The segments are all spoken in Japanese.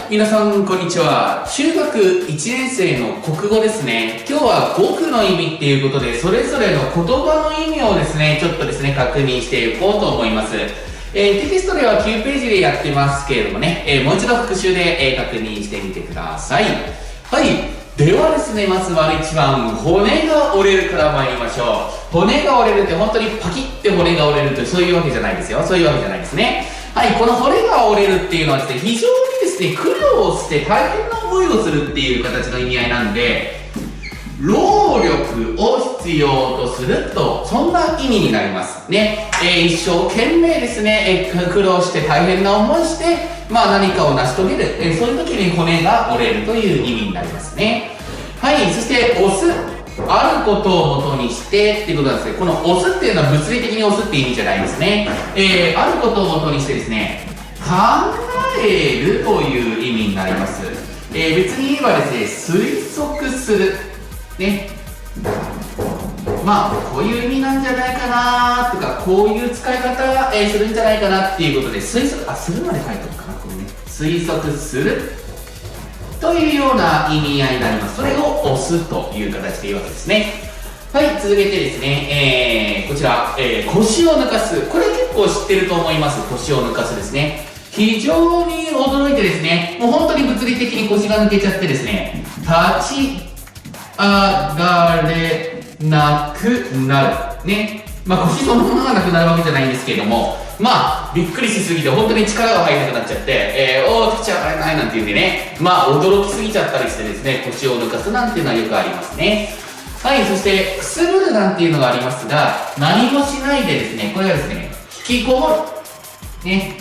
皆さんこんにちは。中学1年生の国語ですね。今日は語句の意味っていうことで、それぞれの言葉の意味をですね、ちょっとですね、確認していこうと思います。テキストでは9ページでやってますけれどもね、もう一度復習で、確認してみてください。はい。ではですね、まず丸一番、骨が折れるから参りましょう。骨が折れるって本当にパキッて骨が折れるとそういうわけじゃないですよ。そういうわけじゃないですね。はい、この骨が折れるっていうのはですね、非常にですね、苦労して大変な思いをするっていう形の意味合いなんで、労力を必要とすると、そんな意味になりますね。一生懸命ですね、苦労して大変な思いして、何かを成し遂げる、そういう時に骨が折れるという意味になりますね。はい、そして押す。あることを元にしてっていうことなんですけど、この押すっていうのは物理的に押すっていう意味じゃないですね。あることを元にしてですね、考えるという意味になります。別に言えばですね、推測する。ね。こういう意味なんじゃないかなとか、こういう使い方、するんじゃないかなっていうことで、するまで書いておくかな、これね。推測する。というような意味合いになります。それを押すという形で言うわけですね。はい、続けてですね、こちら、腰を抜かす。これ結構知ってると思います。腰を抜かすですね。非常に驚いてですね、もう本当に物理的に腰が抜けちゃってですね、立ち上がれなくなる。ね。腰そのままがなくなるわけじゃないんですけれども、びっくりしすぎて本当に力が入らなくなっちゃって、立ち上がれないなんていうんでね、驚きすぎちゃったりしてですね、腰を抜かすなんていうのはよくありますね。はい、そして、くすぶるなんていうのがありますが、何もしないでですね、これはですね、引きこもる。ね。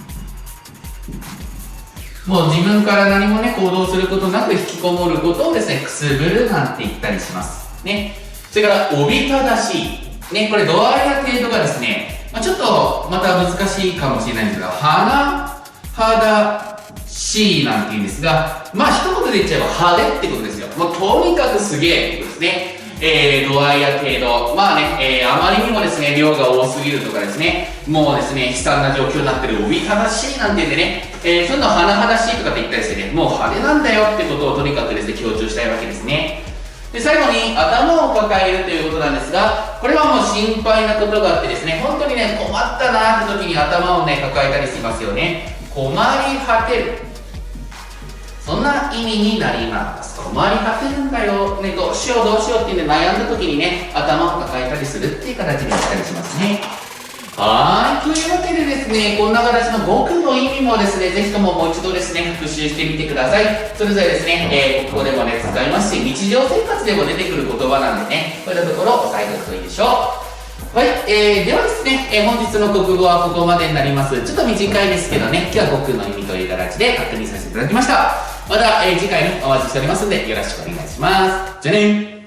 もう自分から何もね、行動することなく引きこもることをですね、くすぶるなんて言ったりします。ね。それから、おびただしい。ね、これ度合いや程度がですね、ちょっとまた難しいかもしれないんですが、はだしいなんて言うんですが、一言で言っちゃえば派手ってことですよ。もうとにかくすげえってことですね。度合いや程度。あまりにもですね、量が多すぎるとかですね、もうですね、悲惨な状況になってる、おびただしいなんて言うんでね、そういうの甚だしいとかって言ったりしてね、もう派手なんだよってことをとにかくですね、強調したいわけですね。で、最後に頭を抱えるということなんですが、これはもう心配なことがあってですね、本当にね、困ったなって時に頭をね、抱えたりしますよね。困り果てる。そんな意味になります。困り果てるんだよ。ね、どうしようって言うんで悩んだ時にね、頭を抱えたりするっていう形にしたりしますね。はい。というわけでですね、こんな形の語句の意味もですね、ぜひとももう一度ですね、復習してみてください。それぞれですね、国語でもね、使いますし、日常生活でも出てくる言葉なんでね、こういったところを押さえておくといいでしょう。はい。ではですね、本日の国語はここまでになります。ちょっと短いですけどね、今日は語句の意味という形で確認させていただきました。また、次回もお待ちしておりますので、よろしくお願いします。じゃあねー。